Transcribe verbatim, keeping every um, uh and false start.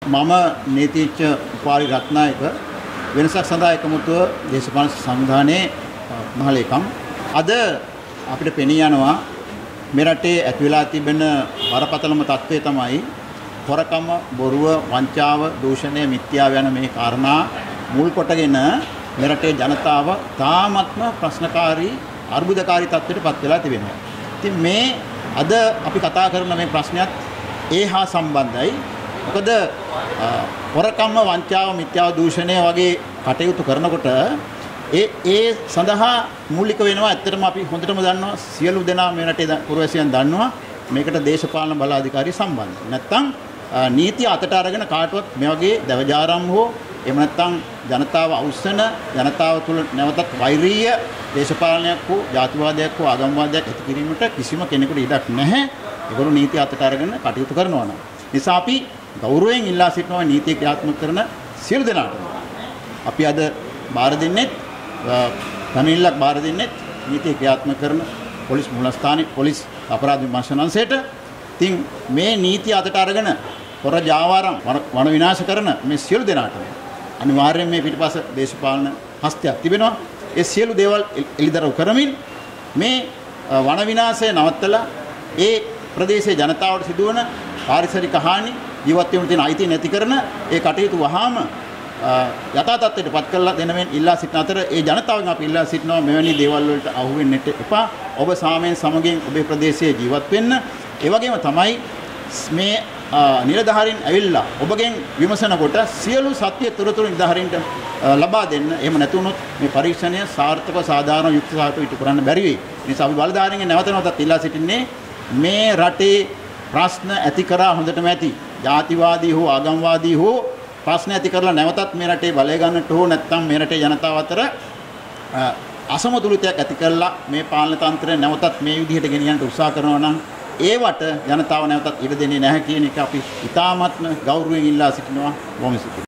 මම නීතිඥ උපාලි රත්නායක වෙනසක් සඳහා එකමුතුව දේශපාලන සංවිධානයේ මහලේකම් අද අපිට පෙනී යනවා මේ රටේ ඇති වෙලා තිබෙන බරපතලම තත්ත්වය තමයි හොරකම, බොරුව, වංචාව, දූෂණය, මිත්‍යාව යන මේ කාරණා මුල් කොටගෙන මේ රටේ ජනතාව තාමත්ම ප්‍රශ්නකාරී අර්බුදකාරී තත්ත්වයට පත් වෙලා තිබෙනවා. ඉතින් මේ අද අපි කතා කරන මේ ප්‍රශ්නයත් ඒ හා සම්බන්ධයි. මොකද හොරකම, වංචාව, මිත්‍යාව, දූෂණය වගේ කටයුතු කරනකොට ඒ ඒ සඳහා මූලික වෙනවා. ඇත්තටම අපි හොඳටම දන්නවා, සියලු දෙනා මේ රටේ පුරවැසියන් දන්නවා මේකට දේශපාලන බලාධිකාරී සම්බන්ධයි. නැත්තම් නීතිය අතට අරගෙන කාටවත් මේ වගේ දවජාරම් හෝ එහෙම නැත්තම් ජනතාව අවුස්සන, ජනතාව තුළ නැවතත් වෛරීය දේශපාලනයක් හෝ ජාතිවාදයක් හෝ ආගම්වාදයක් ඇති කිරීමට කිසිම කෙනෙකුට ඉඩක් නැහැ. ඒගොල්ලෝ නීතිය අතට අරගෙන කටයුතු කරනවා නම්. නිසා අපි ගෞරවයෙන් ඉල්ලා සිටිනවා නීතිය ක්‍රියාත්මක කරන සියලු දෙනාටම. අපි අද බාර දෙන්නේ පැමිණිල්ලක් බාර දෙන්නේ නීතිය ක්‍රියාත්මක කරන පොලිස් මුලස්ථානයේ පොලිස් අපරාධ විමර්ශන අංශයට. ඉතින් මේ නීතිය අතට අරගෙන හොර ජාවාරම් වන විනාශ කරන මේ සියලු දෙනාටම අනිවාර්යයෙන් මේ පිටිපස්ස දේශපාලන හස්තයක් තිබෙනවා. ඒ සියලු දේවල් එළිදරව් කරමින් මේ වන විනාශය නවත්තලා ඒ ප්‍රදේශයේ ජනතාවට සිදුවන පාරිසරික හානි, ජීවත් වෙන්න තියෙන අයිතිය නැති කරන ඒ කටයුතු වහාම යථා තත්ත්වයට පත් කරලා දෙනවෙන් ඉල්ලා සිටින අතර ඒ ජනතාවෙන් අපි ඉල්ලා සිටිනවා මෙවැනි දේවල් වලට අහු වෙන්නට එපා. ඔබ සාමයෙන් සමගින් ඔබේ ප්‍රදේශයේ ජීවත් වෙන්න. ඒ වගේම තමයි මේ නිලධාරීන් ඇවිල්ලා ඔබගෙන් විමසනකොට සියලු සත්‍ය තොරතුරු නිලධාරීන්ට ලබා දෙන්න. එහෙම නැතුනොත් මේ පරීක්ෂණය සාර්ථකව සාධාරණ යුක්තිසහගතව ඉටු කරන්න බැරි වෙයි. ඒ නිසා අපි බලධාරීන්ගෙන් නැවත නැවතත් ඉල්ලා සිටින්නේ මේ රටේ ප්‍රශ්න ඇති කරා හොඳටම ඇති. ජාතිවාදී හෝ ආගම්වාදී හෝ ප්‍රශ්න ඇති කරලා නැවතත් මේ රටේ බලය ගන්නට හෝ නැත්නම් මේ රටේ ජනතාව අතර අසමතුලිතයක් ඇති කරලා මේ පාලන තන්ත්‍රය නැවතත් මේ විදිහට ගෙනියන්න උත්සාහ කරනවා නම් ඒවට ජනතාව නැවතත් ඉඩ දෙන්නේ නැහැ කියන එක අපි ඉතාමත්ම ගෞරවයෙන් ඉල්ලා සිටිනවා. බොහොම ස්තුතියි.